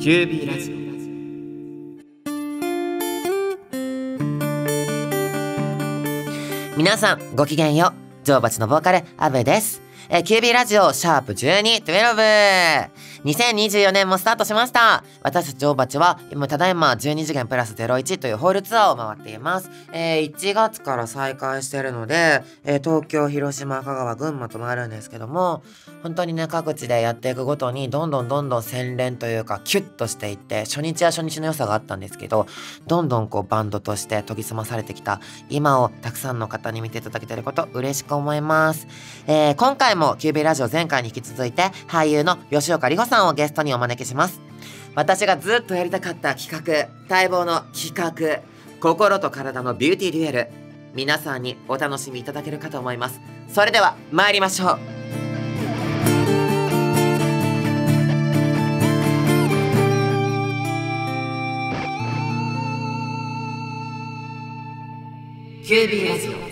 QB ラジオ。皆さんごきげんよう。女王蜂のボーカルアブです。QB ラジオシャープ12、12。2024年もスタートしました。私たち女王蜂は今ただいま12次元プラス01というホールツアーを回っています。1月から再開しているので、東京、広島、香川、群馬と回るんですけども、本当にね、各地でやっていくごとにどんどん洗練というかキュッとしていって、初日は初日の良さがあったんですけど、どんどんこうバンドとして研ぎ澄まされてきた今をたくさんの方に見ていただけていること嬉しく思います。今回も QB ラジオ前回に引き続いて俳優の吉岡里帆さんをゲストにお招きします。私がずっとやりたかった企画、待望の企画、心と体のビューティーデュエル、皆さんにお楽しみいただけるかと思います。それでは参りましょう。QB ラジオ。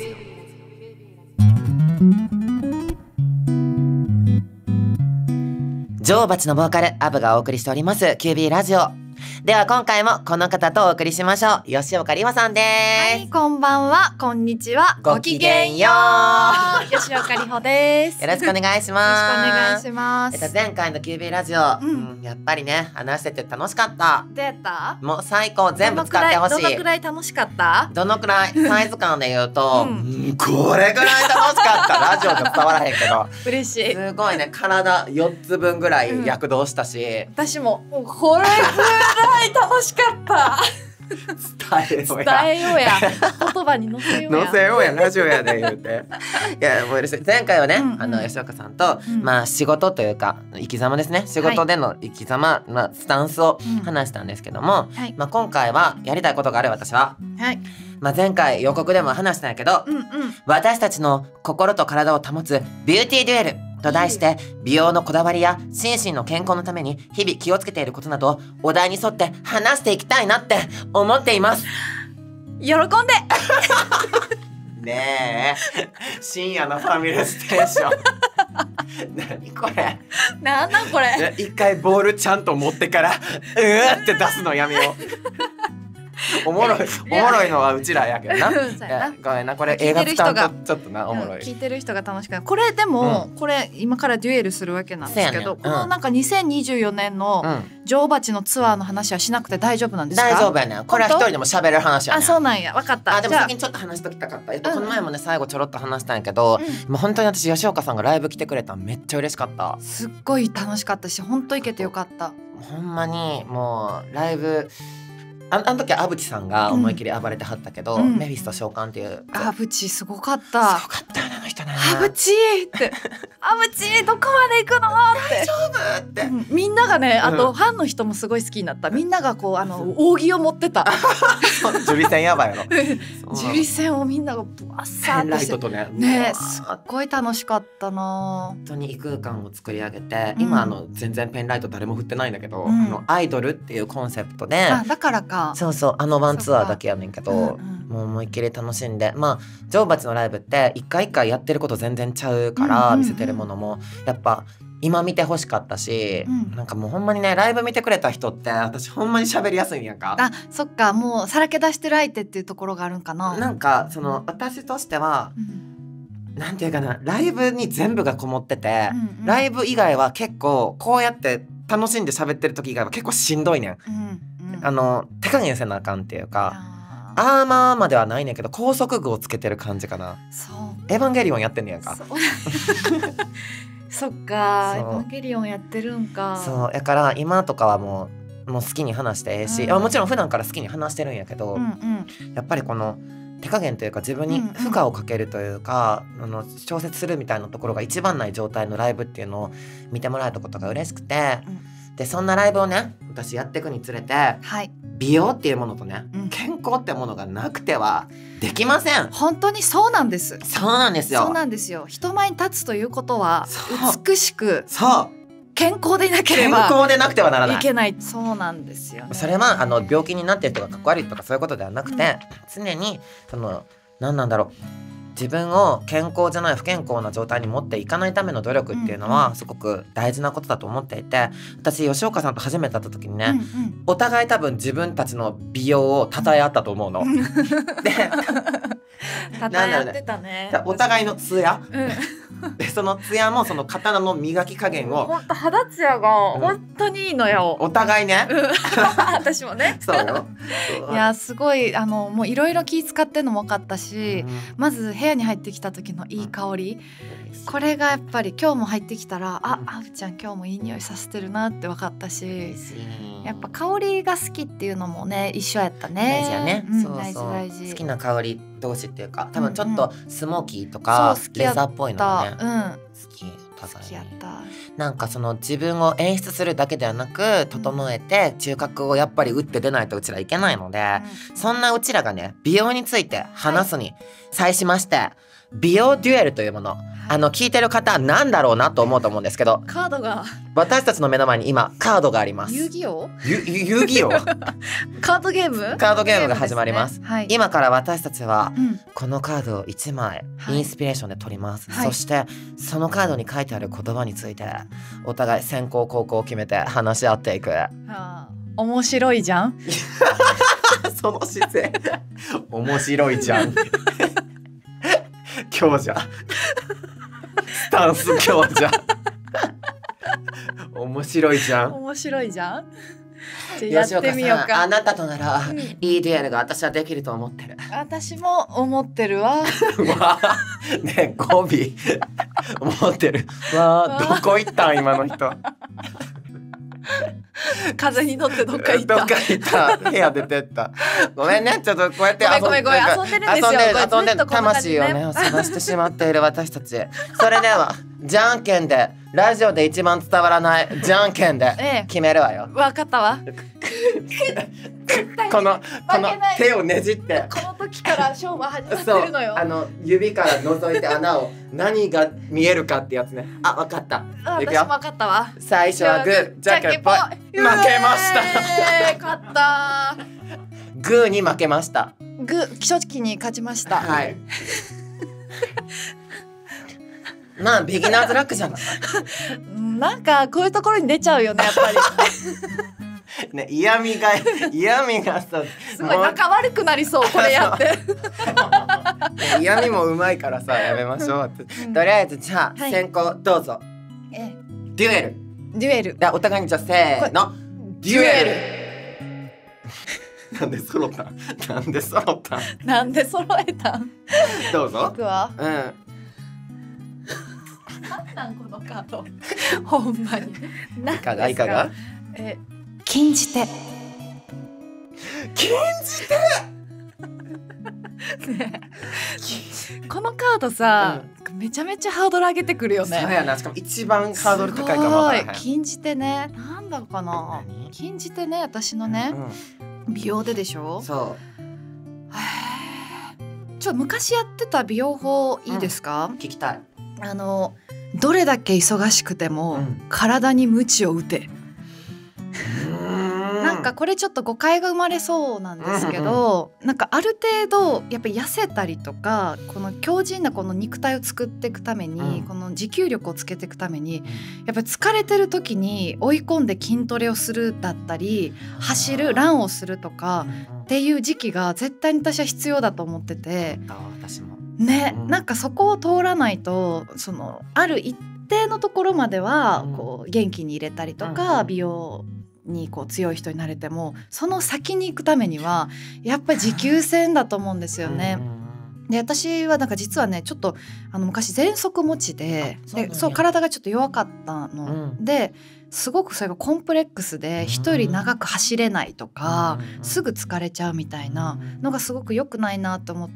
女王蜂のボーカルアブがお送りしております QB ラジオ。では今回もこの方とお送りしましょう。吉岡里帆さんです。 はい、こんばんは、こんにちは、 ごきげんよう。 吉岡里帆です。 よろしくお願いします。 よろしくお願いします。 前回の QB ラジオ、やっぱりね、話してて楽しかった。 どうやった？ もう最高、全部使ってほしい。 どのくらい楽しかった？ どのくらいサイズ感で言うと、これぐらい楽しかった。ラジオじゃ伝わらへんけど嬉しい。 すごいね、体4つ分ぐらい躍動したし、 私もこれぐらい楽しかった。 伝えようや言葉に乗せようや。 乗せようや、ラジオやで言うていや、もう嬉しい。前回はね、吉岡さんと、まあ仕事というか生き様ですね、仕事での生き様、スタンスを話したんですけども、まあ今回はやりたいことがある。私は、まあ前回予告でも話したんやけど、私たちの心と体を保つビューティーデュエルと題して、美容のこだわりや心身の健康のために日々気をつけていることなどをお題に沿って話していきたいなって思っています。 喜んでねえ、深夜のファミレステーション何これ、 なんこれ。 一回ボールちゃんと持ってからって出すのやめよう。おもろいのはうちらやけどな。ごめんな、これ映画使うとちょっとな、おもろい。 聞いてる人が楽しくない。これでも、これ今からデュエルするわけなんですけど、このなんか2024年の女王蜂のツアーの話はしなくて大丈夫なんですか？大丈夫やね。これは一人でも喋る話やね。 あ、そうなんや、分かった。 でも先にちょっと話しときたかった。この前もね、最後ちょろっと話したんやけど、もう本当に私吉岡さんがライブ来てくれたのめっちゃ嬉しかった。すっごい楽しかったし、本当行けてよかった。 ほんまにもうライブ、あの時アブチさんが思いっきり暴れてはったけど、メフィスト召喚っていう、 アブチすごかった。 すごかったよね、あの人ね。 アブチってアブチどこまで行くのって大丈夫って、 みんながね、あとファンの人もすごい好きになった。みんながこう扇を持ってた。 ジュリセンやばいやろ。 ジュリセンをみんながブワッサーってライトとね、 すっごい楽しかったな。 本当に異空間を作り上げて、今全然ペンライト誰も振ってないんだけど、アイドルっていうコンセプトで、 だからか。 そうそう、ワンツアーだけやねんけど、もう思いっきり楽しんで、まあ女王蜂のライブって一回一回やってること全然ちゃうから、見せてるものもやっぱ今見てほしかったし、なんかもうほんまにね、ライブ見てくれた人って私ほんまに喋りやすいんやんか。 あ、そっか、もうさらけ出してる相手っていうところがあるんかな。 なんかその私としては、なんていうかな、ライブに全部がこもってて、ライブ以外は結構こうやって楽しんで喋ってる時以外は結構しんどいねん。手加減せなあかんっていうか、アーマーまではないねんけど高速具をつけてる感じかな。エヴァンゲリオンやってんねやんか。 そっか、エヴァンゲリオンやってるんか。 そうやから今とかはもう好きに話してええし、もちろん普段から好きに話してるんやけど、やっぱりこの手加減というか自分に負荷をかけるというか、調節するみたいなところが一番ない状態のライブっていうのを見てもらえたことが嬉しくて、でそんなライブをね、私やっていくにつれて、美容っていうものとね、健康ってものがなくてはできません。 本当にそうなんです。 そうなんですよ。 そうなんですよ。人前に立つということは美しく、健康でいなければ健康でなくてはならない。 いけない。そうなんですよ、ね。 それは病気になってる人がかっこ悪いとかそういうことではなくて、常にその何なんだろう、 自分を健康じゃない不健康な状態に持っていかないための努力っていうのはすごく大事なことだと思っていて、私吉岡さんと初めて会った時にね、お互い多分自分たちの美容を称え合ったと思うの。で称え合ってたね。 お互いのツヤ、でそのツヤもその刀の磨き加減を、 本当肌ツヤが本当にいいのよ。 お互いね。 私もね。 そうよ。 いやすごいもういろいろ気使ってんのも分かったし、まず部屋に入ってきた時のいい香り、これがやっぱり今日も入ってきたら、あうちゃん今日もいい匂いさせてるなって分かったし、やっぱ香りが好きっていうのもね一緒やったね。 大事やね。 大事大事。 好きな香り同士っていうか、多分ちょっとスモーキーとかレザーっぽいのもね、好きやった。なんかその自分を演出するだけではなく整えて中核をやっぱり打って出ないとうちらいけないので、そんなうちらがね美容について話すに際しまして、美容デュエルというもの、聞いてる方なんだろうなと思うと思うんですけど、 カードが私たちの目の前に今カードがあります。 遊戯王遊戯王カードゲームが始まります、ね。今から私たちはこのカードを1枚インスピレーションで取ります、そしてそのカードに書いてある言葉についてお互い先攻後攻を決めて話し合っていく。 面白いじゃんその姿勢面白いじゃん強者スタンス強者面白いじゃん。 面白いじゃん。じゃあやってみようか。 あなたとなら、いいデュエルが私はできると思ってる。 私も思ってるわ。 ね語尾思ってるわ。どこ行ったん今の人。 風に乗ってどっか行った部屋出てった。ごめんね、ちょっとこうやってごめん遊んでるんですよ。 遊んで魂をね探してしまっている私たち。それではじゃんけんで、ラジオで一番伝わらないじゃんけんで決めるわよ。 わかったわ。 この手をねじって、 この時から勝負始まってるのよ。 指から覗いて穴を何が見えるかってやつね。あ、わかった。 私もわかったわ。 最初はグー、じゃんけんぽい。負けました。 勝った。 グーに負けました。 グー、正直に勝ちました。 はい。まあビギナーズラックじゃない。 なんかこういうところに出ちゃうよねやっぱり。 ね、嫌味がさ、 すごい仲悪くなりそうこれやって。 嫌味もうまいからさやめましょうって。とりあえずじゃあ先行どうぞ。デュエル。 デュエル。 お互いにじゃあせーの。デュエル。なんで揃ったん？なんで揃えたん？どうぞ。 僕は。なんこのカード。ほんまに。 いかが？ 禁じ手。このカードさ、めちゃめちゃハードル上げてくるよね。 そうやな。しかも一番ハードル高いかもわからへん。 禁じ手ね。なんだろうかな。禁じ手ね、私のね、美容ででしょ。 そう。 昔やってた美容法いいですか？ 聞きたい。 どれだけ忙しくても、体に鞭を打て。なんかこれちょっと誤解が生まれそうなんですけど、なんかある程度やっぱり痩せたりとか、この強靭なこの肉体を作っていくために、この持久力をつけていくために、やっぱり疲れてる時に追い込んで筋トレをするだったり、走るランをするとかっていう時期が絶対に私は必要だと思ってて、 私もね、なんかそこを通らないと、ある一定のところまではこう元気に入れたりとか、美容にこう強い人になれても、その先に行くためにはやっぱり持久戦だと思うんですよね。で、私はなんか実はね、ちょっと昔喘息持ちで、そう体がちょっと弱かったの、ですごくそれがコンプレックスで、人より長く走れないとか、すぐ疲れちゃうみたいなのがすごく良くないなと思って、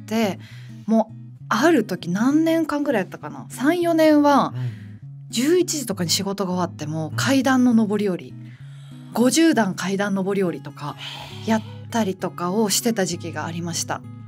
もうある時何年間ぐらいやったかな、 3,4 年は11時とかに仕事が終わっても階段の上り下り、50段階段上り下りとかやったりとかをしてた時期がありました。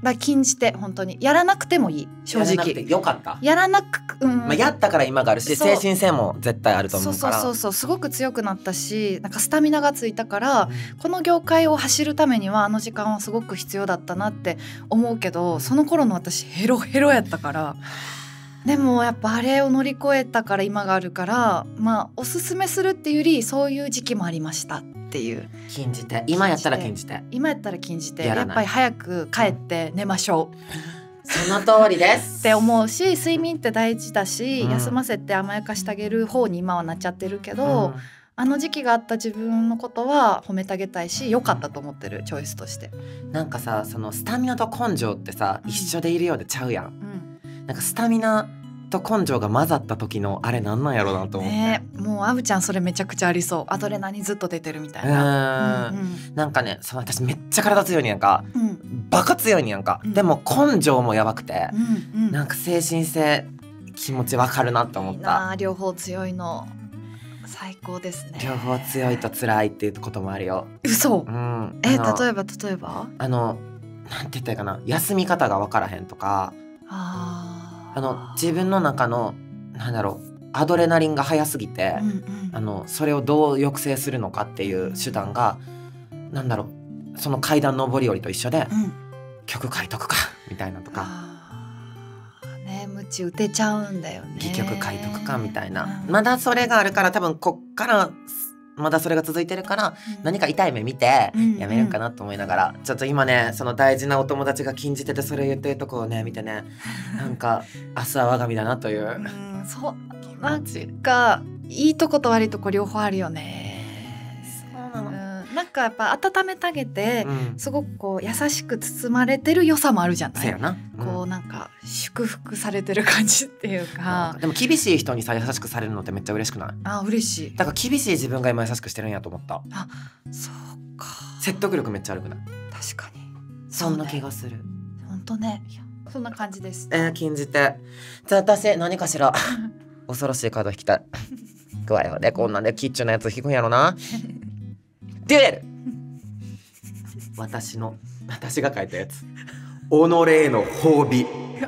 だ禁じて本当にやらなくてもいい正やらなくて直よかった。 やらなく、 やったから今があるし、 そう精神性も絶対あると思うから。 そうすごく強くなったしなんかスタミナがついたから、この業界を走るためにはあの時間はすごく必要だったなって思うけど、その頃の私ヘロヘロやったから。でもやっぱあれを乗り越えたから今があるから、おすすめするっていうよりそういう時期もありましたっていう。 禁じて、今やったら禁じて、 今やったら禁じて、 やらないやっぱり早く帰って寝ましょうその通りですって思うし、睡眠って大事だし、休ませて甘やかしてあげる方に今はなっちゃってるけど、あの時期があった自分のことは褒めてあげたいし、良かったと思ってるチョイスとして。 なんかさ、そのスタミナと根性ってさ、一緒でいるようでちゃうやん。なんかスタミナと根性が混ざった時のあれなんなんやろうなと思って、 もうアブちゃんそれめちゃくちゃありそう。アドレナリンずっと出てるみたいな。 なんかね、私めっちゃ体強いにやんか、バカ強いにやんか、でも根性もやばくて、なんか精神性気持ちわかるなと思った。いいな、両方強いの最高ですね。 両方強いと辛いっていうこともあるよ。 嘘。例えばなんて言ったらいいかな、休み方がわからへんとか、自分の中のなんだろう、アドレナリンが速すぎて、それをどう抑制するのかっていう手段が、なんだろう、その階段上り下りと一緒で、曲書いとくかみたいなとか、 ムチ打てちゃうんだよね。 戯曲書いとくかみたいな、まだそれがあるから、多分こっからまだそれが続いてるから、何か痛い目見てやめるかなと思いながら、ちょっと今ね、その大事なお友達が禁じててそれを言ってるとこをね見てね、なんか明日は我が身だなという、 そうなんかいいとこと悪いとこ両方あるよね。 そうなの。 なんかやっぱ温めてあげて、すごくこう優しく包まれてる良さもあるじゃない。 そうやな、 こうなんか祝福されてる感じっていうか。 でも厳しい人にさ優しくされるのってめっちゃ嬉しくない？ 嬉しい。 だから厳しい自分が今優しくしてるんやと思った。 そうか。 説得力めっちゃあるくない？ 確かにそんな気がする。 本当ね、そんな感じです。 禁じて。じゃあ私何かしら恐ろしいカード引きたい。加えよね、こんなんでキッチンのやつ引くんやろな。デュエル。私が書いたやつ。己への褒美。いい。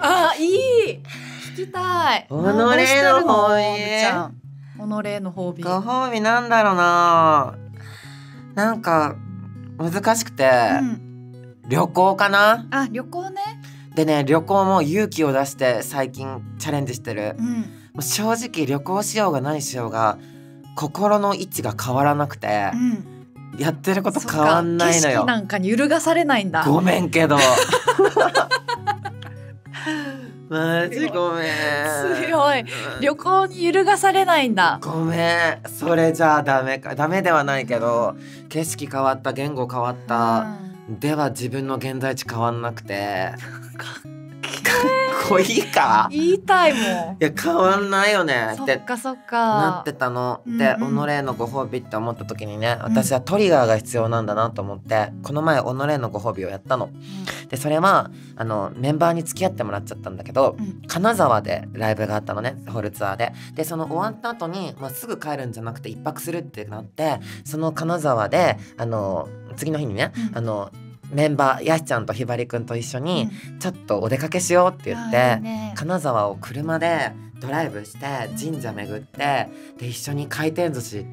聞きたい。 己への褒美。 己への褒美。 ご褒美なんだろうな。なんか難しくて、旅行かな。 旅行ね。 でね、旅行も勇気を出して最近チャレンジしてる。もう正直旅行しようが何しようが心の位置が変わらなくて、やってること変わんないのよ。 景色なんかに揺るがされないんだ。 ごめんけどマジごめん。 強い。旅行に揺るがされないんだ。 ごめん。それじゃあダメではないけど、景色変わった、言語変わった、では自分の現在地変わんなくてかっこいいか？ 言いたいもん。 いや変わんないよねってそっかなってたの。で、己へのご褒美って思った時にね、私はトリガーが必要なんだなと思って、この前己へのご褒美をやったの。でそれはメンバーに付き合ってもらっちゃったんだけど、金沢でライブがあったのね、ホールツアーで。でその終わった後に、すぐ帰るんじゃなくて一泊するってなって、その金沢で次の日にね、メンバーやしちゃんとひばりくんと一緒にちょっとお出かけしようって言って、金沢を車でドライブして神社巡って、で一緒に回転寿司行って、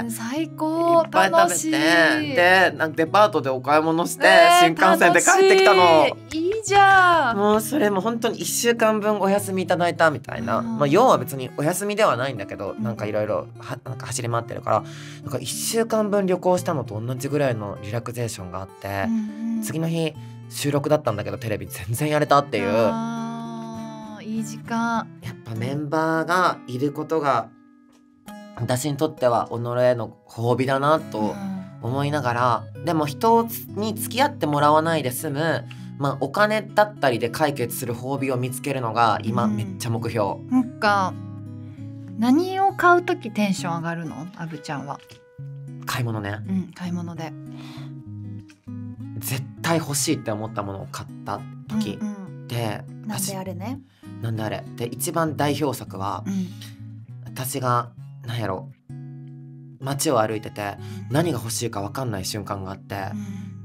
最高。 いっぱい食べて、でなんかデパートでお買い物して、新幹線で帰ってきたの。 いいじゃん。 もうそれも本当に1週間分お休みいただいたみたいな、要は別にお休みではないんだけど、なんかいろいろ走り回ってるから、なんか1週間分旅行したのと同じぐらいのリラクゼーションがあって、次の日収録だったんだけどテレビ全然やれたっていう。 いい時間。 やっぱメンバーがいることが私にとっては己への褒美だなと思いながら、でも人に付き合ってもらわないで済む、お金だったりで解決する褒美を見つけるのが今めっちゃ目標。 なんか何を買うときテンション上がるの？アブちゃんは。 買い物ね。 買い物で絶対欲しいって思ったものを買った時、でなんであれね。 なんであれで一番代表作は、私がなんやろ、街を歩いてて何が欲しいか分かんない瞬間があって、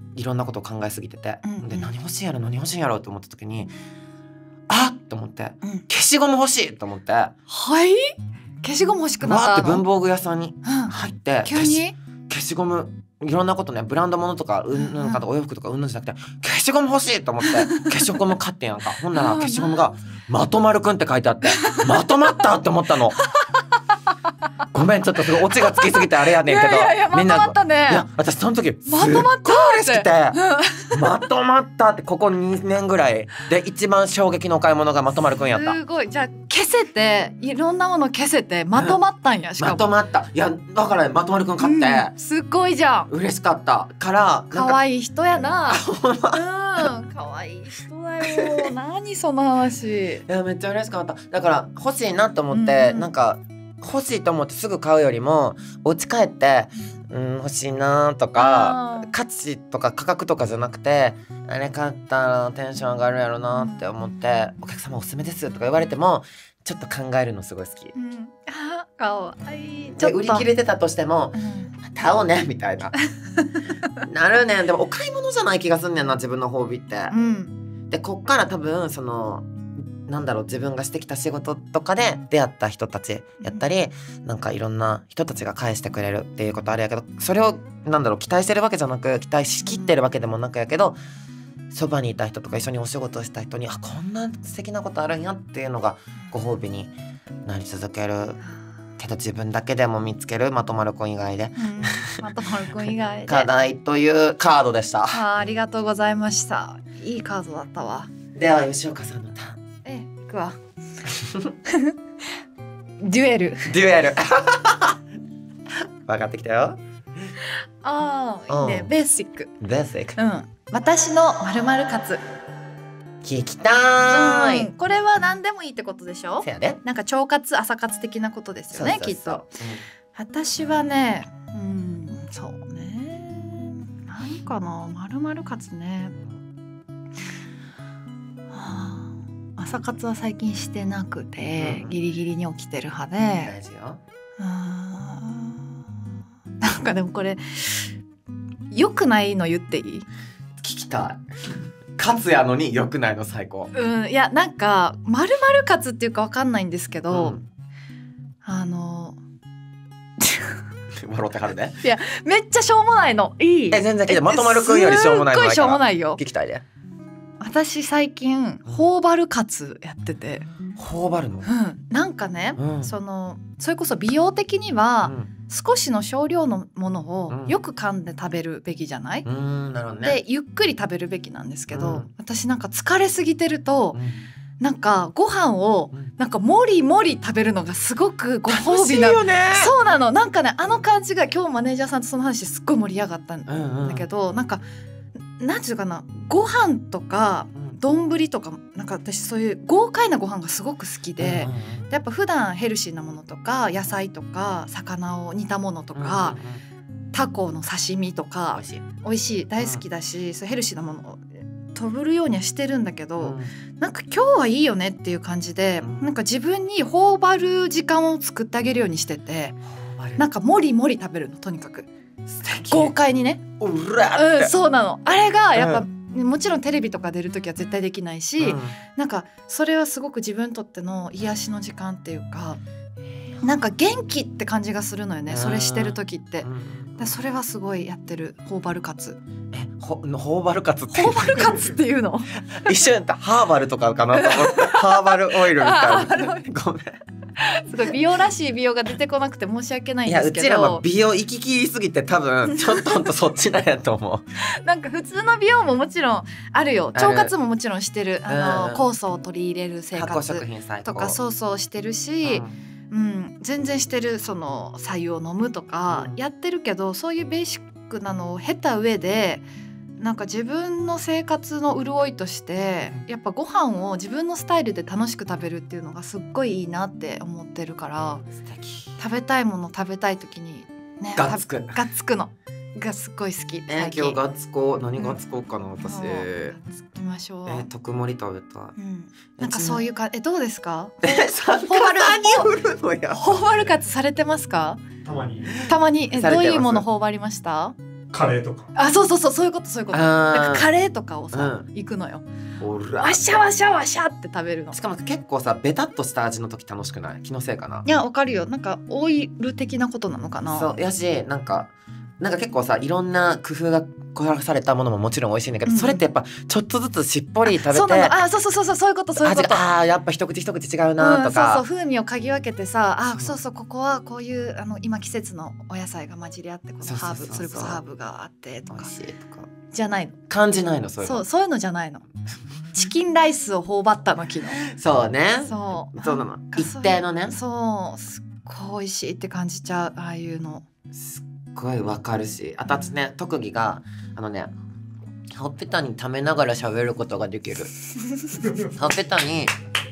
いろんなことを考えすぎてて、 うんうんで何欲しいやろと思った時にあっと思って、 うん消しゴム欲しいと思ってわはい消しゴム欲しくなったの。 ーって文房具屋さんにうん入って急に消しゴムいろんなことねブランド物とかうんぬんかとかお洋服とかうんぬんじゃなくて消しゴム欲しいと思って消しゴム買ってんやんか。ほんなら消しゴムがまとまるくんって書いてあってまとまったって思ったの。ごめんちょっとすごいオチがつきすぎてあれやねんけどいやみんなまとまったね。 いや私その時すっごいまとまった嬉しくてまとまったってここ2年ぐらいで一番衝撃のお買い物がまとまるくんやった。 すごい。じゃあ消せていろんなもの消せてまとまったんや。しかもまとまった。いやだからまとまるくん買って、 うんすっごいじゃん。 嬉しかったから可愛い人やな。うん可愛い人だよ。何その話。 いやめっちゃ嬉しかった。だから欲しいなと思って、なんか欲しいと思ってすぐ買うよりもお家帰って欲しいなとか価値とか価格とかじゃなくてあれ買ったらテンション上がるやろなって思ってお客様おすすめですとか言われてもちょっと考えるのすごい好き。 あ可愛い。 で売り切れてたとしても買おうねみたいななるねん。でもお買い物じゃない気がすんねんな自分の褒美って。でこっから多分そのなんだろう自分がしてきた仕事とかで出会った人たちやったり、なんかいろんな人たちが返してくれるっていうことあるやけどそれをなんだろう期待してるわけじゃなく期待しきってるわけでもなくやけどそばにいた人とか一緒にお仕事をした人にあこんな素敵なことあるんやっていうのがご褒美になり続けるけど自分だけでも見つけるまとまる子以外で、 まとまる子以外で課題というカードでした。 ありがとうございました。いいカードだったわ。 では吉岡さんのターン。 いくわデュエル分かってきたよ。 いいね。ベーシック。私の〇〇活聞きたい。 これは何でもいいってことでしょ。 せやで。 なんか腸活朝活的なことですよね。きっと、私はねそうね何かな〇〇活ね、朝活は最近してなくて、ギリギリに起きてる派で、 大事よ。 なんかでもこれ良くないの言っていい？ 聞きたい。カツやのに良くないの最高。 いやなんか〇〇カツっていうか分かんないんですけど、 笑ってはるね。 いやめっちゃしょうもないの。いい？全然聞いて。まとまるくんよりしょうもないのないから。 すっごいしょうもないよ。 聞きたいで。 私最近頬張る活やってて。 頬張るの？ なんかね、それこそ美容的には、少しの少量のものをよく噛んで食べるべきじゃない？ なるほどね。 でゆっくり食べるべきなんですけど、私なんか疲れすぎてると、なんかご飯をなんかもりもり食べるのがすごくご褒美な。 楽しいよね。 そうなの。なんかねあの感じが今日マネージャーさんとその話すっごい盛り上がったんだけど、なんかなんていうかなご飯とか丼とかなんか私そういう豪快なご飯がすごく好きで、やっぱ普段ヘルシーなものとか野菜とか魚を煮たものとか、タコの刺身とか美味しい大好きだし、そうヘルシーなものをとぶるようにはしてるんだけど、なんか今日はいいよねっていう感じで、なんか自分に頬張る時間を作ってあげるようにしてて、なんかもりもり食べるのとにかく豪快にね。そうなの。あれがやっぱ、もちろんテレビとか出るときは絶対できないし、なんかそれはすごく自分にとっての癒しの時間っていうか、なんか元気って感じがするのよね、それしてる時って。それはすごいやってる。頬張る活。 頬張る活って頬張る活っていうの一緒やった。ハーバルとかかなと思ってハーバルオイルみたいな。ごめん。 すごい美容らしい美容が出てこなくて申し訳ないんですけど、 いやうちらは美容行ききりすぎて多分ちょっとそっちなんやと思うなんか普通の美容ももちろんあるよ。腸活ももちろんしてる。酵素を取り入れる生活とかそうしてるし、全然してる。その白湯を飲むとかやってるけど、そういうベーシックなのを経た上でなんか自分の生活の潤いとしてやっぱご飯を自分のスタイルで楽しく食べるっていうのがすっごいいいなって思ってるから、食べたいもの食べたい時にねがっつくのがすっごい好き。 今日ガッツコ何ガッツコかな私。 ガッツきましょう。 特盛り食べたい。 なんかそういうかどうですか？ 何振るのや。 頬張る活されてますか？ たまにどういうもの頬張りました？ カレーとか。 あ、そうそういうことだからカレーとかをさ、行くのよ。ワシャワシャワシャって食べるの。 しかも結構さベタっとした味の時楽しくない？気のせいかな。 いやわかるよ。なんかオイル的なことなのかな。 そうやし、なんか結構さいろんな工夫が凝らされたものももちろん美味しいんだけど、それってやっぱちょっとずつしっぽり食べて、そういうこと。 やっぱ一口一口違うなとか、 風味を嗅ぎ分けてさ、ここはこういう今季節のお野菜が混じり合って、このハーブ、それこそハーブがあってとかじゃないの。 感じないの？そういうのじゃないの。チキンライスを頬張ったの昨日。 そうね。 そうなの。一定のね。 そうすっごい美味しいって感じちゃう、ああいうの。 すっごいわかるし、あとね特技がほっぺたに溜めながら喋ることができる。ほっぺたに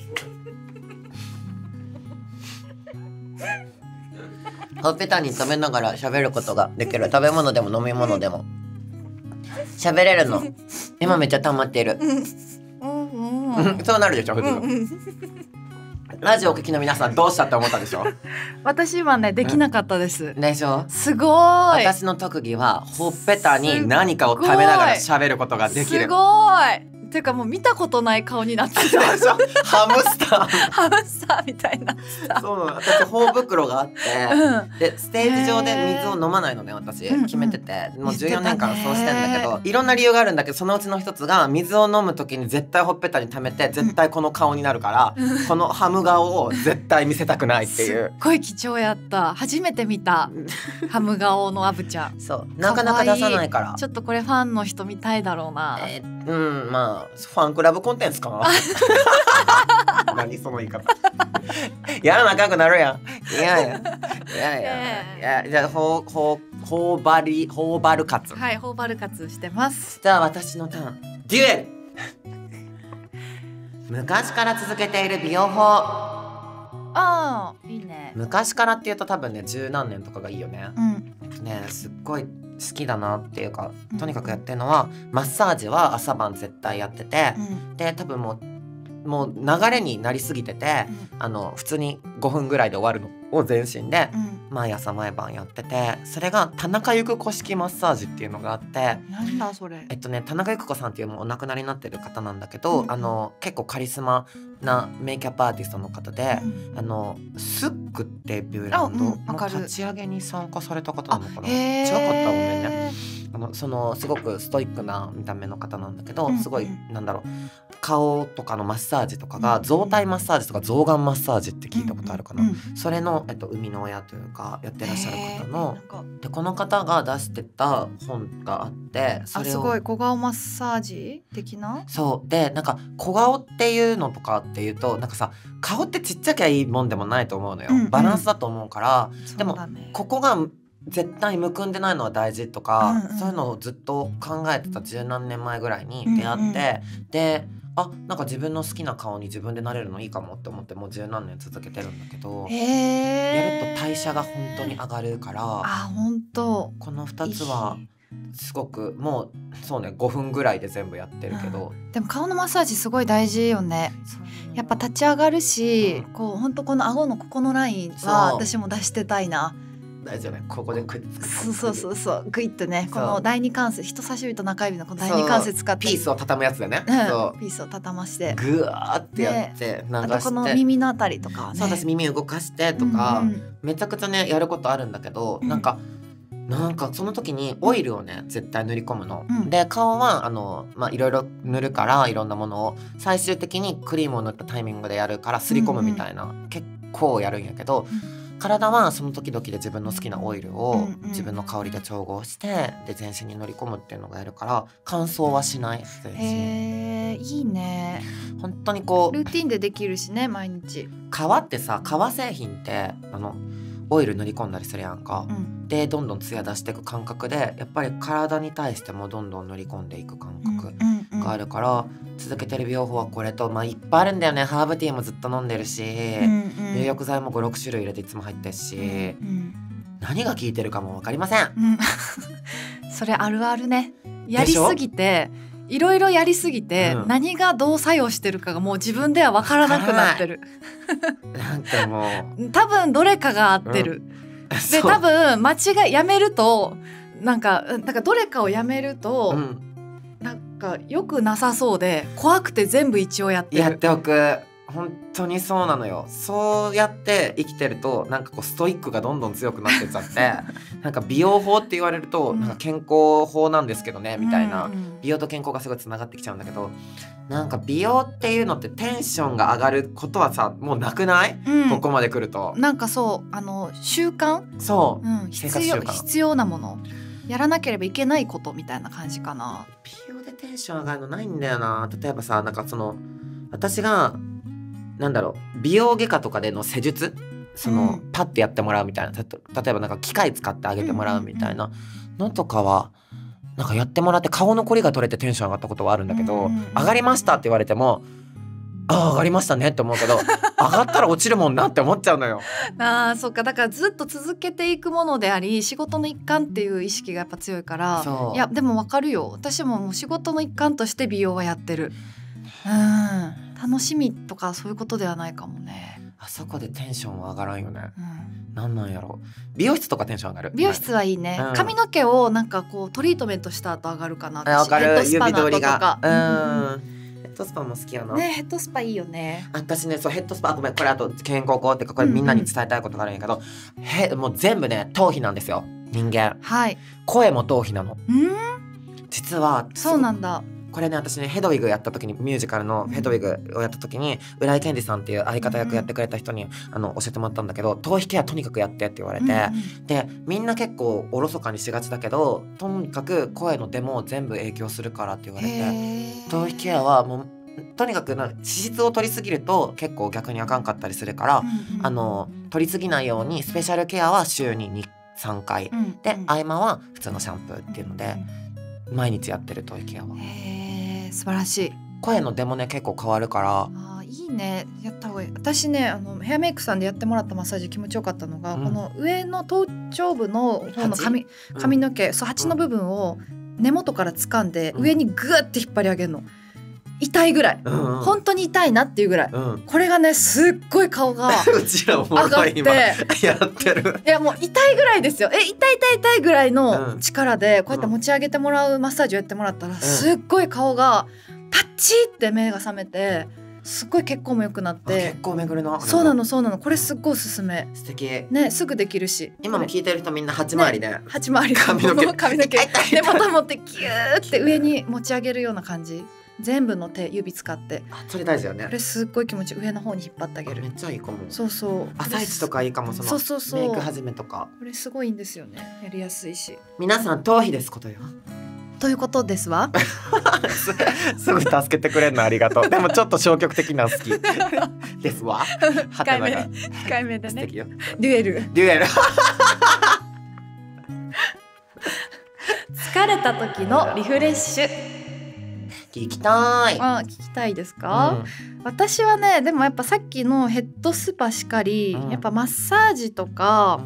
溜めながら喋ることができる。食べ物でも飲み物でも喋れるの。今めっちゃ溜まってる。そうなるでしょ普通。ラジオお聞きの皆さんどうしたって思ったでしょ？ 私はねできなかったです。 でしょ？ すごい。 私の特技はほっぺたに何かを食べながら喋ることができる。 すごい。っていうかもう見たことない顔になってる。 ハムスターハムスターみたいな。 そう、私頬袋があって、でステージ上で水を飲まないのね私、決めてて、もう14年間そうしてんだけど、いろんな理由があるんだけど、そのうちの一つが水を飲む時に絶対ほっぺたに溜めて絶対この顔になるから、このハム顔を絶対見せたくないっていう。 すっごい貴重やった。初めて見たハム顔のアブちゃん。 そうなかなか出さないから。 ちょっとこれファンの人見たいだろうな。 まあファンクラブコンテンツかな。何その言い方。やらなあかんくなるやん。いやじゃあ頬張るカツ。 はい、頬張るカツしてます。 じゃあ私のターン。デュエル。昔から続けている美容法。 ああ、いいね。 昔からっていうと多分ね十何年とかがいいよね。すっごい好きだなっていうか、とにかくやってるのはマッサージは朝晩絶対やってて、で多分もう流れになりすぎてて、普通に5分ぐらいで終わるのを全身で毎朝毎晩やってて、それが田中由久子式マッサージっていうのがあって、 なんだそれ。 田中由久子さんっていうもうお亡くなりになってる方なんだけど、結構カリスマなメイキャップアーティストの方で、スックっていうブランドの立ち上げに参加された方なのかな。違かったらごめんね。すごくストイックな見た目の方なんだけど、すごいなんだろう、顔とかのマッサージとかが増体マッサージとか増顔マッサージって聞いたことあるかな。それの、生みの親というかやってらっしゃる方の、でこの方が出してた本があって、それをすごい小顔マッサージ的な。 そうで、なんか小顔っていうのとかっていうと、なんかさ顔ってちっちゃきゃいいもんでもないと思うのよ。バランスだと思うから、でもここが絶対むくんでないのは大事とか、そういうのをずっと考えてた十何年前ぐらいに出会って、でなんか自分の好きな顔に自分でなれるのいいかもって思ってもう十何年続けてるんだけど、やると代謝が本当に上がるから、 本当この2つはすごくもうそうね5分ぐらいで全部やってるけど、 でも顔のマッサージすごい大事よね。やっぱ立ち上がるし、こう本当この顎のここのラインは私も出してたいな。 大丈夫ね、ここでクイッそうグイッとね、この第二関節、人差し指と中指のこの第二関節使ってピースを畳むやつだよね。 ピースを畳ましてグワーってやって流して、 あとこの耳のあたりとかね、 そう私耳動かしてとか、めちゃくちゃねやることあるんだけど、なんかその時にオイルをね絶対塗り込むの、で顔はいろいろ塗るからいろんなものを最終的にクリームを塗ったタイミングでやるからすり込むみたいな、結構やるんやけど、体はその時々で自分の好きなオイルを自分の香りで調合してで全身に塗り込むっていうのがやるから乾燥はしない。 いいね。 本当にこうルーティンでできるしね、毎日。 革ってさ、革製品ってオイル塗り込んだりするやんか、でどんどんツヤ出していく感覚で、やっぱり体に対してもどんどん塗り込んでいく感覚があるから、続けてる美容法はこれと、いっぱいあるんだよね。ハーブティーもずっと飲んでるし、入浴剤も 5,6 種類入れていつも入ってるし、何が効いてるかも分かりません。 それあるあるね。やりすぎていろいろやりすぎて、何がどう作用してるかがもう自分では分からなくなってる。 なんかもう多分どれかが合ってる。で多分やめるとなんかどれかをやめると、なんか良くなさそうで怖くて全部一応やってる。 やっておく。本当にそうなのよ。そうやって生きてるとなんかこうストイックがどんどん強くなってっちゃってなんか美容法って言われると、なんか健康法なんですけどねみたいな、美容と健康がすごいつながってきちゃうんだけど、なんか美容っていうのってテンションが上がることはさもうなくない、ここまで来ると。 なんかそう習慣、 そう、 生活習慣、必要なもの、やらなければいけないことみたいな感じかな。 美容でテンション上がるのないんだよな。例えばさ、なんかその私がなんだろう、美容外科とかでの施術、パッてやってもらうみたいな、例えばなんか機械使ってあげてもらうみたいなのとかはなんかやってもらって顔のコリが取れてテンション上がったことはあるんだけど、上がりましたって言われても上がりましたねって思うけど上がったら落ちるもんなって思っちゃうのよ。 そっか、だからずっと続けていくものであり仕事の一環っていう意識がやっぱ強いから、いやでも分かるよ。私ももう仕事の一環として美容はやってる。楽しみとかそういうことではないかもね。 あそこでテンションは上がらんよね。なんなんやろ。美容室とかテンション上がる。 美容室はいいね、髪の毛をなんかこうトリートメントした後上がるかな。 わかる、 ヘッドスパの後とか。 ヘッドスパも好きやな。 ね、ヘッドスパいいよね。 私ね、そうヘッドスパ、ごめん、これあと健康法ってかこれみんなに伝えたいことがあるんやけど、もう全部ね頭皮なんですよ、人間。声も頭皮なの。実はそうなんだ。 これね、私ねヘドウィグやった時に、ミュージカルのヘドウィグをやった時に浦井健二さんっていう相方役やってくれた人に、教えてもらったんだけど、頭皮ケアとにかくやってって言われて、でみんな結構おろそかにしがちだけど、とにかく声の出も全部影響するからって言われて、頭皮ケアはもうとにかく脂質を取りすぎると結構逆にあかんかったりするから、取りすぎないようにスペシャルケアは週に 2,3 回、で合間は普通のシャンプーっていうので、毎日やってる頭皮ケアは。 素晴らしい。 声の出もね結構変わるから。 いいね、やった方がいい。私ねヘアメイクさんでやってもらったマッサージ気持ちよかったのが、この上の頭頂部の方の髪の毛、鉢の部分を根元から掴んで上にグーって引っ張り上げるの。痛いぐらい、本当に痛いなっていうぐらい、これがねすっごい顔がうちらも上がってやってる。 いやもう痛いぐらいですよ。痛いぐらいの力でこうやって持ち上げてもらうマッサージをやってもらったら、すっごい顔がパッチって目が覚めて、すっごい血行も良くなって。 血行巡るの。 そうなの。これすっごいおすすめ。 素敵ね、すぐできるし。 今も聞いてる人みんな8回りね。 8回り髪の毛でまた持ってギューって上に持ち上げるような感じ。全部の指使って。 それ大事よね。 これすっごい気持ちいい。上の方に引っ張ってあげる。 めっちゃいいかも。 そう朝一とかいいかも。そうメイク始めとかこれすごいいいんですよね。やりやすいし。 皆さん頭皮ですことよ。 ということですわ。 すぐ助けてくれるのありがとう。でもちょっと消極的な好きですわ。 控えめでね。デュエル疲れた時のリフレッシュ聞きたい。 聞きたいですか？私はね、でもやっぱさっきのヘッドスパしかり、やっぱマッサージとか、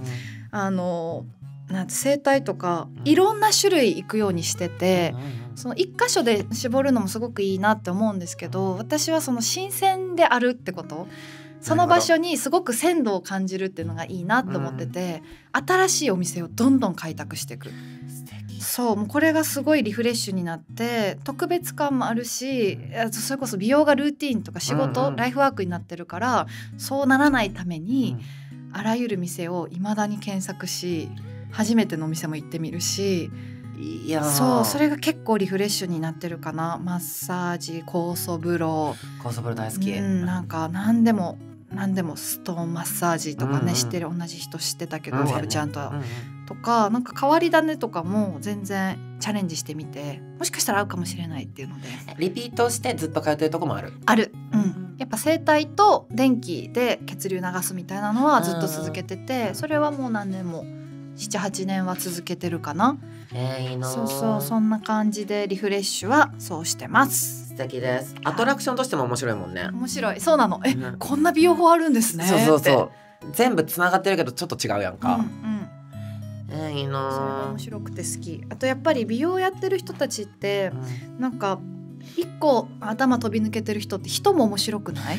整体とか、いろんな種類行くようにしてて、その一箇所で絞るのもすごくいいなって思うんですけど、私はその新鮮であるってこと、その場所にすごく鮮度を感じるっていうのがいいなと思ってて、新しいお店をどんどん開拓していく。そう、もうこれがすごいリフレッシュになって特別感もあるし、それこそ美容がルーティーンとか仕事、ライフワークになってるから、そうならないために、あらゆる店を未だに検索し、初めてのお店も行ってみるし、それが結構リフレッシュになってるかな。マッサージ、酵素風呂大好き。 なんか何でもストーンマッサージとかね、知ってる、同じ人知ってたけど、アブちゃんとか、なんか変わり種とかも全然チャレンジしてみて、もしかしたら合うかもしれないっていうので、 リピートしてずっと通ってるとこもある。 やっぱ整体と電気で血流流すみたいなのはずっと続けてて、それはもう何年も 7,8 年は続けてるかな。 いいな。 そんな感じでリフレッシュはそうしてます。 素敵です。アトラクションとしても面白いもんね。 面白い。そうなの。こんな美容法あるんですね。 そう全部つながってるけどちょっと違うやんか。いいな。 それが面白くて好き。あとやっぱり美容やってる人たちって、なんか一個頭飛び抜けてる人って人も面白くない？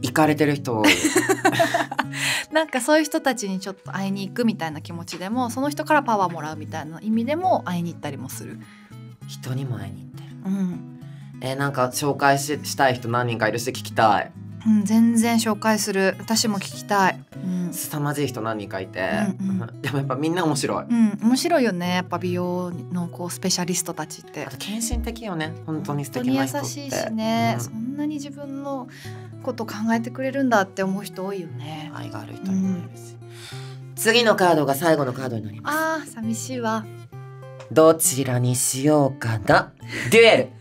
イかれてる人多いなんかそういう人たちにちょっと会いに行くみたいな気持ちでも、その人からパワーもらうみたいな意味でも会いに行ったりもする。 人にも会いに行ってる。 うん、 なんか紹介したい人何人かいるし聞きたい。 うん、全然紹介する。私も聞きたい。うん、 凄まじい人何人かいて、 うんうんでもやっぱみんな面白い。 うん、面白いよね。やっぱ美容のこうスペシャリストたちってあと献身的よね。本当に素本当に優敵な人って。 しいしね、 うんそんなに自分のこと考えてくれるんだって思う人多いよね。 愛がある人にもいるし、次のカードが最後のカードになります。 あー寂しいわ。 どちらにしようかな。デュエル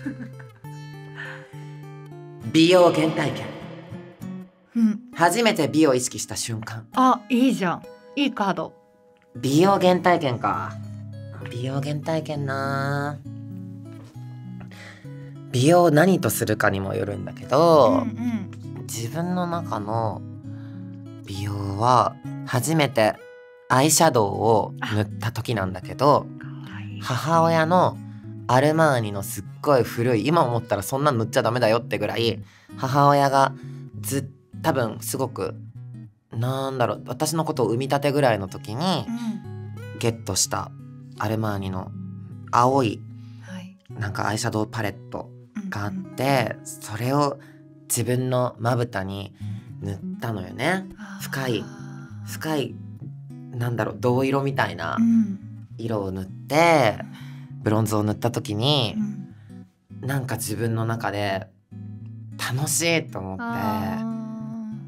美容原体験。 うん、 初めて美を意識した瞬間。 あ、いいじゃん。いいカード。 美容原体験か。美容原体験な。美容を何とするかにもよるんだけど、自分の中の美容は初めてアイシャドウを塗った時なんだけど、母親のアルマーニのすっごい古い、今思ったらそんな塗っちゃダメだよってぐらい、母親が多分すごく私のことを産みたてぐらいの時にゲットしたアルマーニの青いなんかアイシャドウパレットがあって、それを自分のまぶたに塗ったのよね。深い銅色みたいな色を塗ってブロンズを塗った時に、なんか自分の中で楽しいと思って、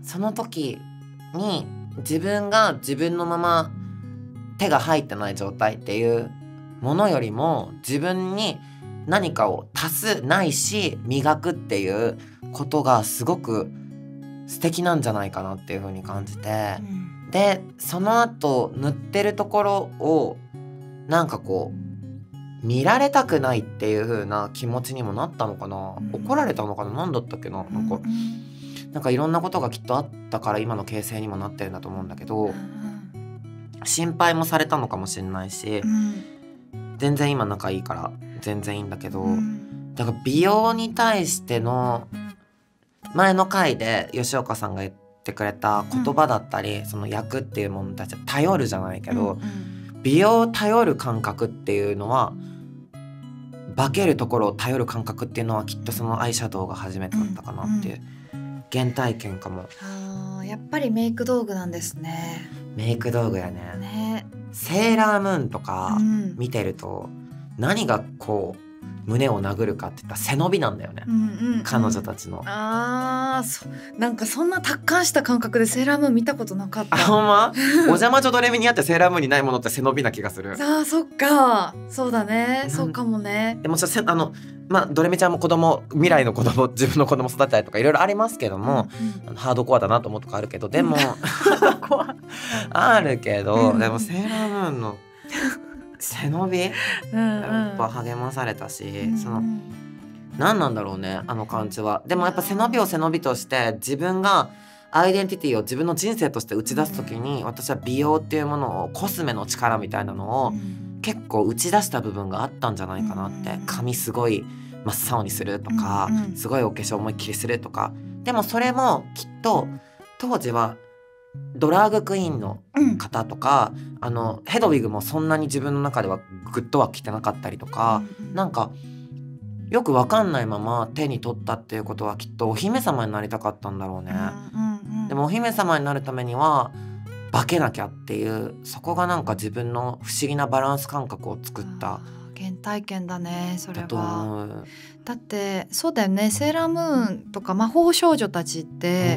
その時に自分が自分のまま手が入ってない状態っていうものよりも、自分に何かを足すないし磨くっていうことがすごく素敵なんじゃないかなっていう風に感じて、でその後塗ってるところをなんかこう見られたくないっていう風な気持ちにもなったのかな、怒られたのかな、何だったっけな、なんかいろんなことがきっとあったから今の形成にもなってるんだと思うんだけど、心配もされたのかもしれないし、全然今仲いいから全然いいんだけど、だから美容に対しての前の回で吉岡さんが言ってくれた言葉だったり、その役っていうものたちは頼るじゃないけど、美容を頼る感覚っていうのは、化けるところを頼る感覚っていうのはきっとそのアイシャドウが初めてだったかなっていう、原体験かも。 やっぱりメイク道具なんですね。 メイク道具やね。セーラームーンとか見てると、何がこう胸を殴るかって言ったら背伸びなんだよね、彼女たちの。 なんかそんな達観した感覚でセーラームーン見たことなかった。 ほんまお邪魔女ドレミにあってセーラームーンにないものって背伸びな気がする。 そっか、そうだね、そうかもね。 でもドレミちゃんも未来の子供、自分の子供育てたりとかいろいろありますけども、ハードコアだなと思うとかあるけど、でもあるけど、でもセーラームーンの背伸びやっぱ励まされたし、何なんだろうね、あの感じは。でもやっぱ背伸びを背伸びとして自分がアイデンティティを自分の人生として打ち出す時に、私は美容っていうものを、コスメの力みたいなのを結構打ち出した部分があったんじゃないかなって。髪すごい真っ青にするとか、すごいお化粧思いっきりするとか。でもそれもきっと当時はドラァグクイーンの方とか、ヘドウィグもそんなに自分の中ではグッとは着てなかったりとか、なんかよくわかんないまま手に取ったっていうことはきっとお姫様になりたかったんだろうね。でもお姫様になるためには化けなきゃっていう、そこがなんか自分の不思議なバランス感覚を作った原体験だね、それだとは。 思う。 だってそうだよね、セーラームーンとか魔法少女たちって、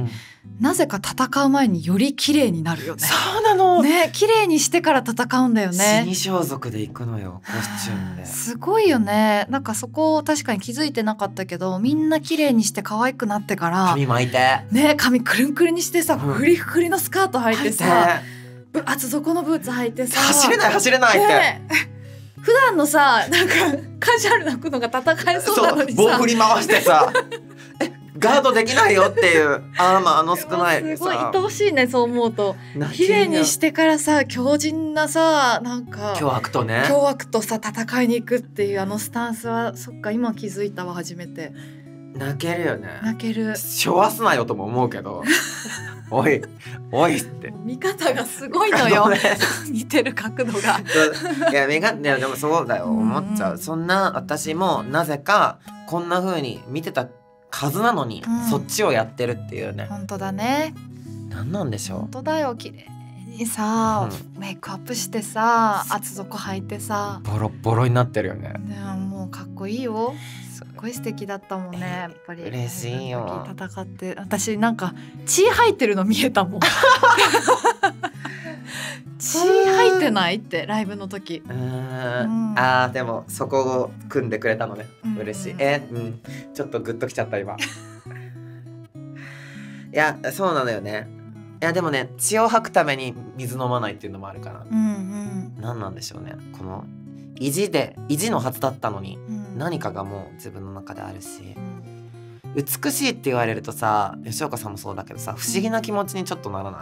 なぜか戦う前により綺麗になるよね。 そうなのね、綺麗にしてから戦うんだよね。 死に装束で行くのよ、コスチュームで。 すごいよね。なんかそこ確かに気づいてなかったけど、みんな綺麗にして可愛くなってから髪巻いてね、髪くるんくるんにしてさ、フリフリのスカート履いてさ、厚底のブーツ履いてさ、 走れないって、 普段のさ、なんかカジュアルなのが戦えそうなのにさ、 棒振り回してさガードできないよっていう、アーマーの少ないすごい愛おしいね、そう思うと。綺麗にしてからさ、強靭なさ、なんか凶悪とさ戦いに行くっていうあのスタンスは、そっか、今気づいたわ、初めて。 泣けるよね。 泣ける。 しょわすなよとも思うけどおいおいって見方がすごいのよ似てる角度がいやでもそうだよ、思っちゃう。そんな私もなぜかこんな風に見てたはずなのに、そっちをやってるっていうね。 本当だね。 なんなんでしょう。 本当だよ、綺麗にさ、メイクアップしてさ、厚底履いてさ、 ボロボロになってるよね。 もうかっこいいよ。すっごい素敵だったもんね、やっぱり。 嬉しいよ。 戦って、私なんか血吐いてるの見えたもん血吐いてないってライブの時。 あーでもそこを組んでくれたのね、嬉しい。ちょっとグッときちゃった今いやそうなのよね。いやでもね、血を吐くために水飲まないっていうのもあるから、何なんでしょうね。この意地のはずだったのに、何かがもう自分の中であるし、美しいって言われるとさ、吉岡さんもそうだけどさ、不思議な気持ちにちょっとならない？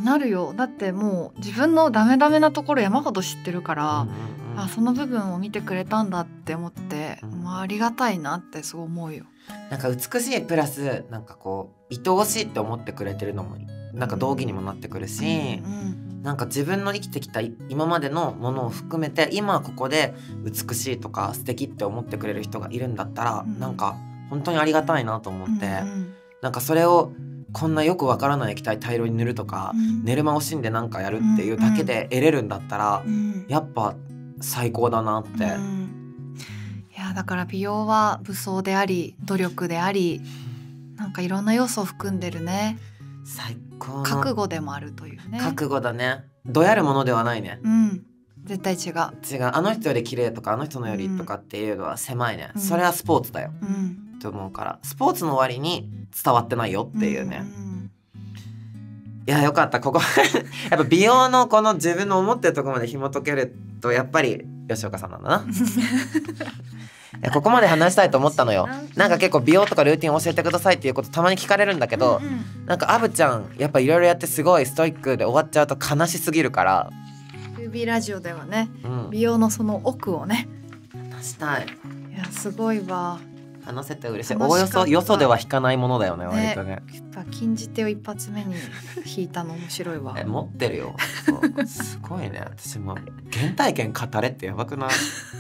なるよ。だってもう自分のダメなところ山ほど知ってるから、その部分を見てくれたんだって思って、ありがたいなってすごい思うよ。 なんか美しいプラスなんかこう愛おしいって思ってくれてるのもなんか道義にもなってくるし、なんか自分の生きてきた今までのものを含めて、今ここで美しいとか素敵って思ってくれる人がいるんだったら、なんか本当にありがたいなと思って、なんかそれをこんなよくわからない液体大量に塗るとか、寝る間を惜しんでなんかやるっていうだけで得れるんだったら、やっぱ最高だなって。 いやだから美容は武装であり努力であり、なんかいろんな要素を含んでるね。 最高の覚悟でもあるというね。 覚悟だね。どやるものではないね。 絶対違う。 あの人より綺麗とかあの人のよりとかっていうのは狭いね。それはスポーツだよ、と思うから、スポーツの割に伝わってないよっていうね。いやよかった。ここやっぱ美容のこの自分の思ってるところまで紐解けるとやっぱり吉岡さんなんだなここまで話したいと思ったのよ。なんか結構美容とかルーティン教えてくださいっていうことたまに聞かれるんだけど、なんかアブちゃんやっぱいろいろやってすごいストイックで終わっちゃうと悲しすぎるから、 QB ラジオではね、美容のその奥をね話したい。 いやすごいわ。 話せて嬉しい。おおよそよそでは引かないものだよね、割とね。 やっぱ禁じ手を一発目に引いたの面白いわ。 持ってるよ。すごいね。私も原体験語れってやばくない？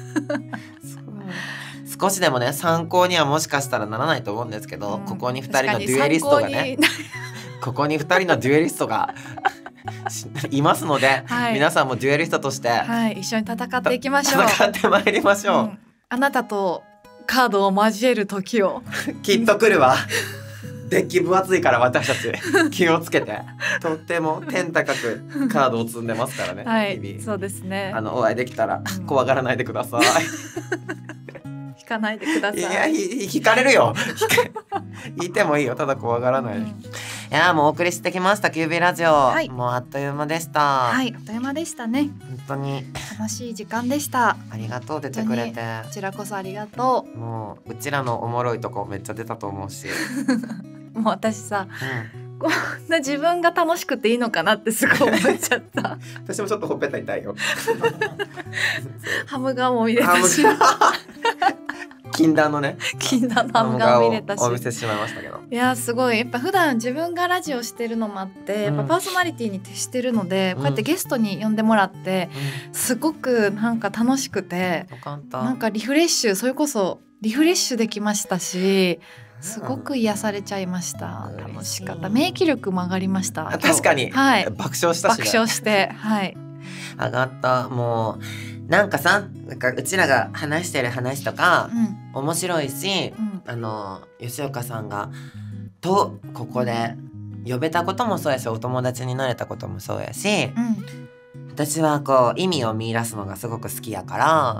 少しでもね参考にはもしかしたらならないと思うんですけど、ここに2人のデュエリストがねここに2人のデュエリストがいますので、皆さんもデュエリストとして、 一緒に戦っていきましょう。 戦ってまいりましょう。 あなたとカードを交える時をきっと来るわ。デッキ分厚いから私たち気をつけて、とっても天高くカードを積んでますからね。日々 そうですね。 お会いできたら怖がらないでください。 引かないでください。 いや引かれるよ。引いてもいいよ、ただ怖がらない。いやもうお送りしてきました QB ラジオ、もうあっという間でした。 あっという間でしたね。 本当に楽しい時間でした。 ありがとう、出てくれて。 こちらこそありがとう。もううちらのおもろいとこめっちゃ出たと思うしもう私さ、こんな自分が楽しくていいのかなってすごい思っちゃった私もちょっとほっぺた痛いよハムガも見れたし禁断のね禁断のハムガを見れたし、 お見せしまいましたけど、 いやすごいやっぱ普段自分がラジオしてるのもあって、やっぱパーソナリティに徹してるので、こうやってゲストに呼んでもらって、すごくなんか楽しくて、なんかリフレッシュ、それこそリフレッシュできましたし、すごく癒されちゃいました。楽しかった。免疫力も上がりました。 確かに、 はい、 爆笑したし、ね、 爆笑して、はい、 上がった。もうなんかさ、なんかうちらが話してる話とか、面白いし、吉岡さんがとここで呼べたこともそうやし、お友達になれたこともそうやし、私はこう意味を見出すのがすごく好きやから、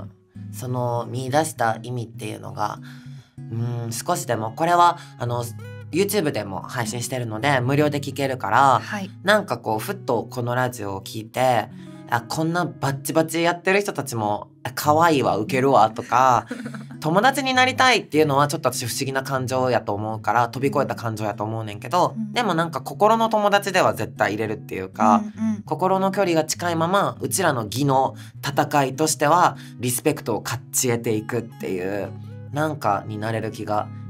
その見出した意味っていうのが少しでも、これはYouTube でも配信してるので無料で聞けるから、なんかこうふっとこのラジオを聞いて、こんなバッチバチやってる人たちも可愛いわ、ウケるわとか友達になりたいっていうのはちょっと私不思議な感情やと思うから、飛び越えた感情やと思うねんけど、でもなんか心の友達では絶対入れるっていうか、心の距離が近いままうちらの義の戦いとしてはリスペクトを勝ち得ていくっていう、なんかになれる気が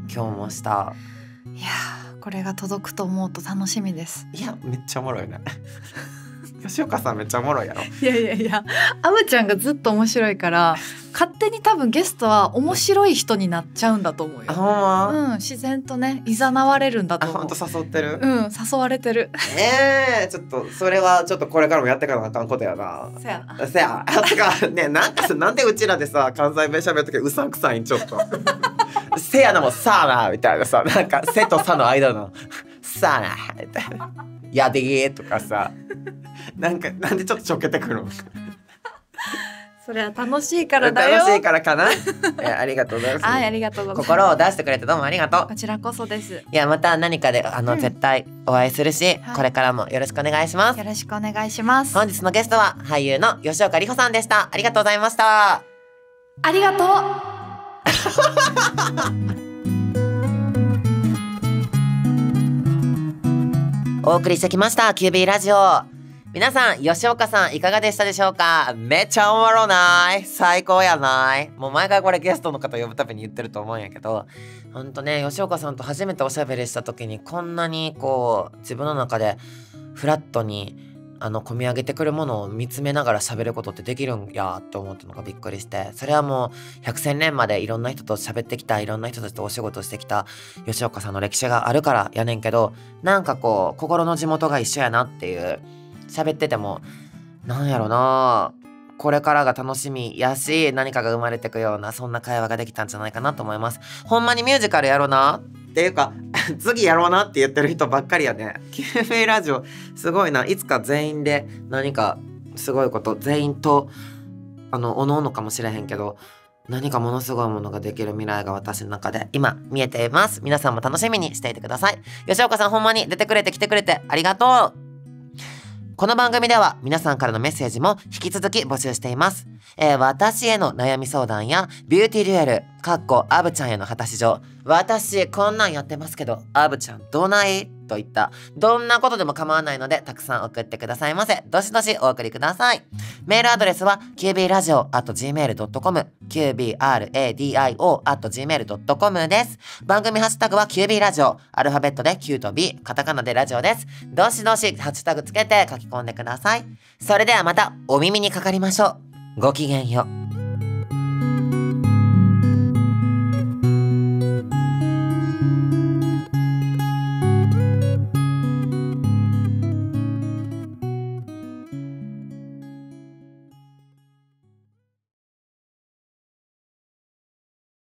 今日もした。 いやー、これが届くと思うと楽しみです。 いや、めっちゃおもろいね。吉岡さんめっちゃおもろいやろ。 いやいやいや、アブちゃんがずっと面白いから勝手に多分ゲストは面白い人になっちゃうんだと思うよ。 あ、ほんま、 自然とね、いざなわれるんだと思う。 ほんと誘ってる。 誘われてる。 ちょっとそれはちょっとこれからもやっていかなあかんことやな。 そやな。 せや、つかね、なんでうちらでさ関西弁喋るときうさんくさいんちょっと。せやなもさあなみたいなさ、なんかせとさの間のさあなみたいな。やでーとかさ、なんでちょっとちょけてくるの。 それは楽しいからだよ。 楽しいからかな。ありがとうございます。 はい、ありがとうございます。 心を出してくれてどうもありがとう。 こちらこそです。 いや、また何かで絶対お会いするし、 はい、 これからもよろしくお願いします。 よろしくお願いします。 本日のゲストは俳優の吉岡里帆さんでした。ありがとうございました。 ありがとう。 お送りしてきました QB ラジオ。皆さん、吉岡さんいかがでしたでしょうか。めっちゃおもろない、最高やない。もう毎回これゲストの方呼ぶたびに言ってると思うんやけど、ほんとね、吉岡さんと初めておしゃべりした時にこんなにこう自分の中でフラットに込み上げてくるものを見つめながら喋ることってできるんやって思ったのがびっくりして、それはもう百戦錬磨でいろんな人と喋ってきた、いろんな人たちとお仕事してきた吉岡さんの歴史があるからやねんけど、なんかこう心の地元が一緒やなっていう、喋っててもなんやろな、これからが楽しみやし、何かが生まれてくような、そんな会話ができたんじゃないかなと思います。ほんまにミュージカルやろうなっていうか次やろうなって言ってる人ばっかりやね。QFA ラジオすごいな。いつか全員で何かすごいこと、全員とおのおのかもしれへんけど、何かものすごいものができる未来が私の中で今見えています。皆さんも楽しみにしていてください。吉岡さん、ほんまに出てくれて来てくれてありがとう。この番組では皆さんからのメッセージも引き続き募集しています。私への悩み相談やビューティーデュエルアブちゃんへの果たし状、私こんなんやってますけどアブちゃんどないといったどんなことでも構わないので、たくさん送ってくださいませ。どしどしお送りください。メールアドレスは qbradio@gmail.com qbradio@gmail.com です。番組ハッシュタグは QB ラジオ、アルファベットで Q と B、カタカナでラジオです。どしどしハッシュタグつけて書き込んでください。それではまたお耳にかかりましょう。ごきげんよう。